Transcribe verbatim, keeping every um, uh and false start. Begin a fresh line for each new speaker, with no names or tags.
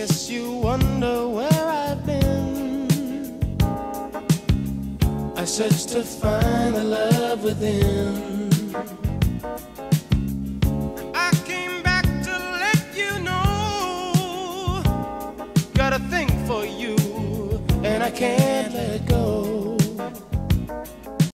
guess you wonder where I've been. I searched to find the love within. I came back to let you know, got a thing for you, and I can't